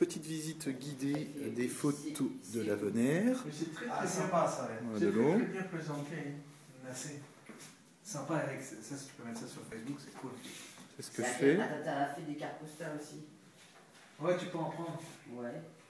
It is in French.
petite visite guidée des photos de l'Avenir. C'est très sympa ça. Voilà, C'est de l'eau. très bien présenté. Assez sympa avec ça. Si tu peux mettre ça sur Facebook, c'est cool. C'est ce que je fais. T'as fait des cartes postales aussi. Ouais, tu peux en prendre. Ouais.